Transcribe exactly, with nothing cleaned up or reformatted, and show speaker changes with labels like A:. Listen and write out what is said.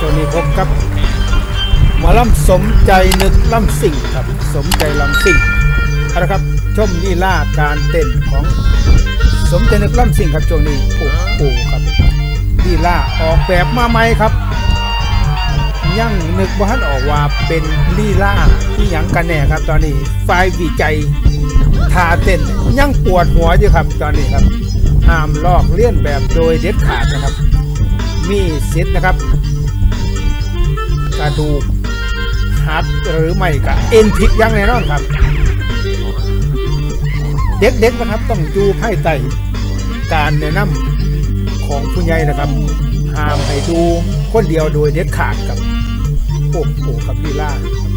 A: ตัวนี้พบกับหมอลำสมใจนึกลำสิ่งครับสมใจลำสิ่งเอาละครับชมลีลาการเต้นของสมใจนึกลำสิ่งครับช่วงนี้โอ้โหครับลีลาออกแบบมาใหม่ครับยังนึกว่าท่านออกว่าเป็นลีลาที่ยังกันแน่ครับตอนนี้ฝ่ายวิจัยท่าเต้นยังปวดหัวอยู่ครับตอนนี้ครับห้ามลอกเลียนแบบโดยเด็ดขาดนะครับมีสิทธิ์นะครับกระดูกหักหรือไม่ก็เอ็นพลิกยังแน่นอนครับเด็กๆนะครับต้องอยู่ภายใต้การแนะนำของผู้ใหญ่นะครับห้ามให้ดูคนเดียวโดยเด็ดขาดครับโอ้โหครับลีลา